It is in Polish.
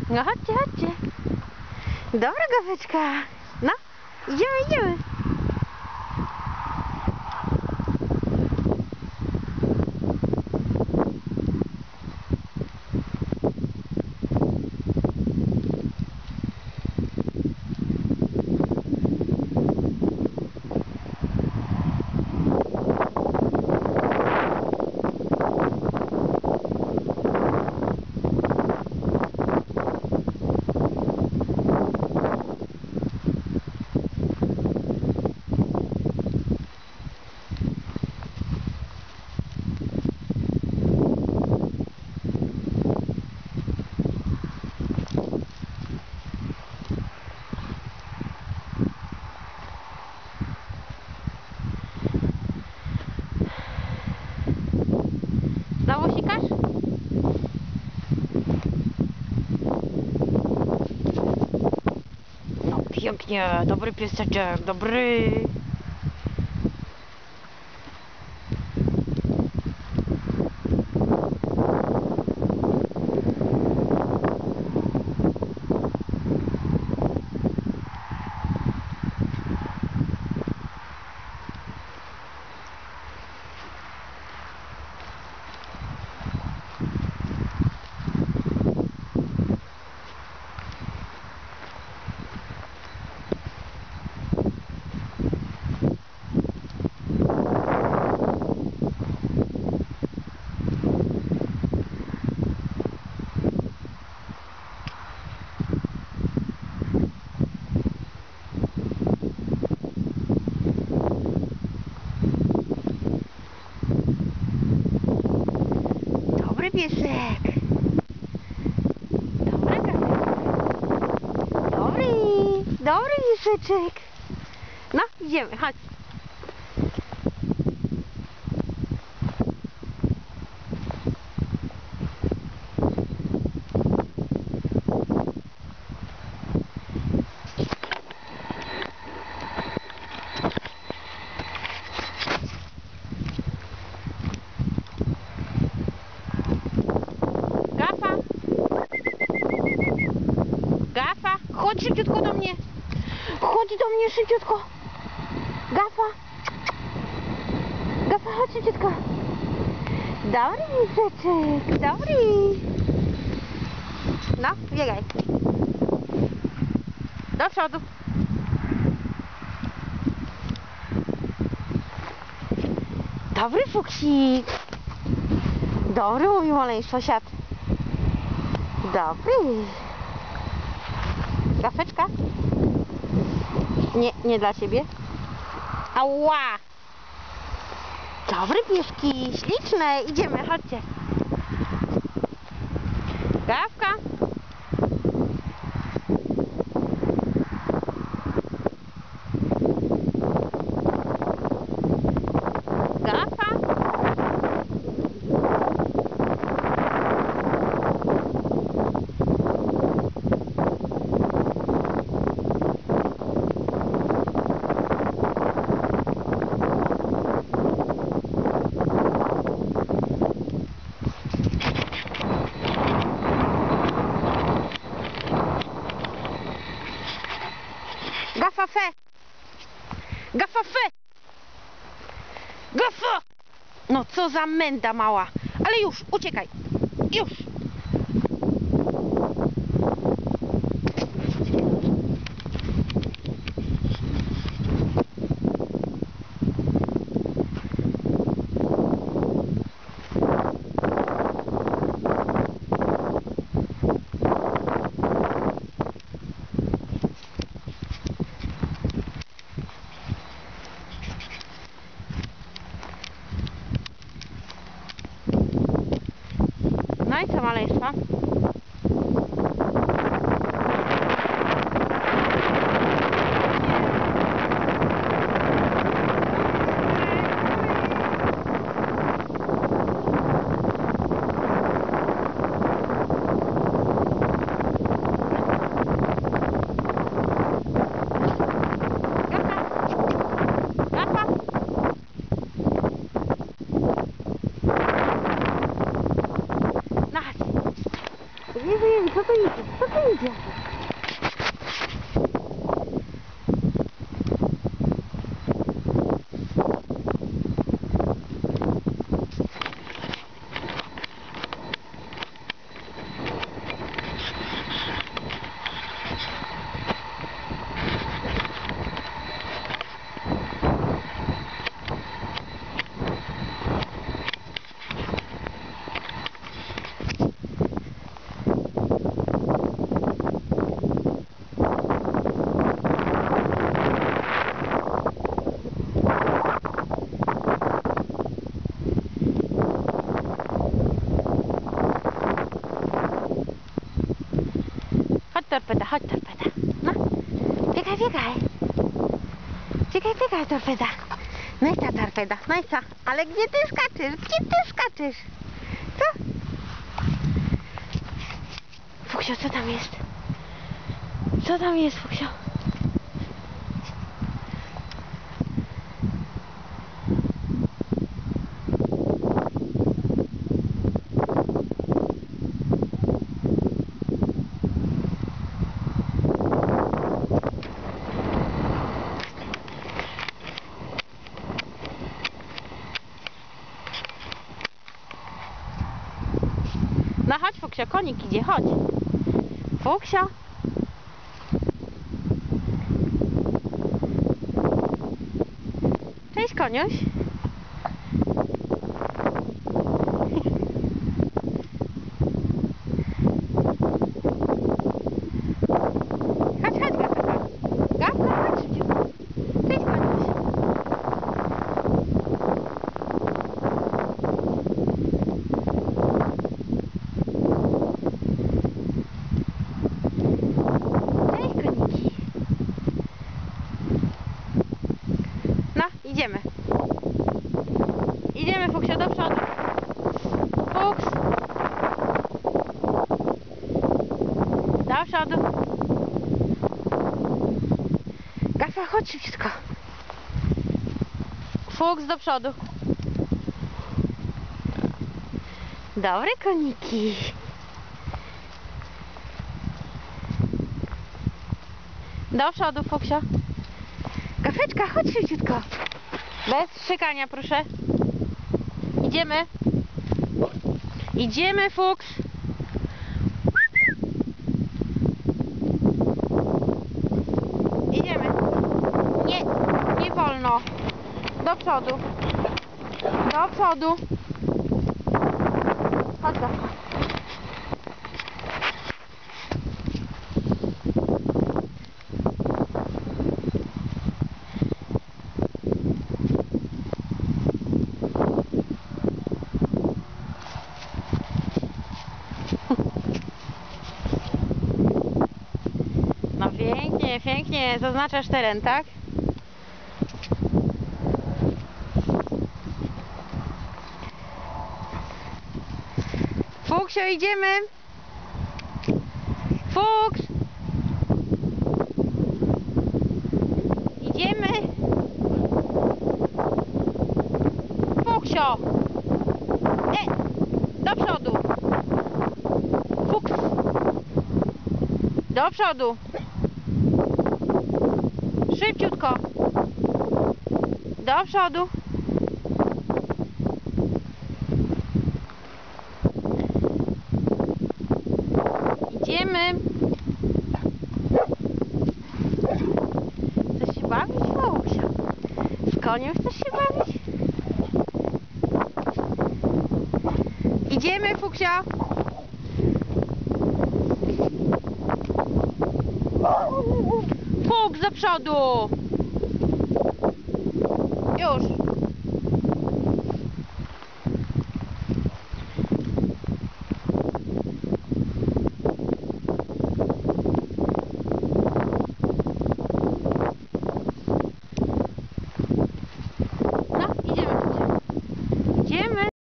No chodźcie, chodźcie. Dobra, Gafeczka. No, idziemy, idziemy. Znowu sikasz? No pięknie, dobry pieseczek, dobry. Dobry piesek. Dobry Gafeczek. Dobry pieseczek. No, idziemy, chodź. Gafa, chodź szybciutko do mnie. Chodź do mnie szybciutko. Gafa. Gafa, chodź szybciutko. Dobry pieseczek, dobry. No, biegaj. Do przodu. Dobry fuksik. Dobry, mówi maleństwo, siad. Dobry. Gafeczka? Nie, nie dla ciebie. Ała! Dobry pieski, śliczne. Idziemy, chodźcie. Gafka. Gafa. Gafa fe! Gafa fe! Gafa! No co za menda mała! Ale już, uciekaj! Już! No i co, maleństwa? torpeda, chodź torpeda. No, biegaj, biegaj. Biegaj, biegaj torpeda. No i ta torpeda, no i co? Ale gdzie ty skaczesz? Gdzie ty skaczesz? Co? Fuksio, co tam jest? Co tam jest, Fuksio? No chodź, Fuksio, konik idzie, chodź. Fuksio. Cześć, koniuś. Chodź, chodź, Gawka. Gawka, chodź szybciutko. Cześć, koniuś. Cześć, koniki. No, idziemy. Idziemy, Fuksio, do przodu. Fuks. Do przodu. Gafa, chodź szybciutko. Fuks do przodu. Dobre koniki. Do przodu, Fuksio. Gafeczka, chodź szybciutko. Bez szczekania, proszę. Idziemy. Idziemy, Fuks. Idziemy. Nie, nie wolno. Do przodu. Do przodu. Chodź, Gafka. No pięknie, pięknie. Zaznaczasz teren, tak? Fuksio, idziemy. Fuks. Idziemy. Fuksio. Do przodu. Fuks. Do przodu. Szybciutko. Do przodu. Idziemy. Chcesz się bawić, Fuksio? Z koniem chcesz się bawić? Idziemy, Fuksio. Fuks do przodu. Już.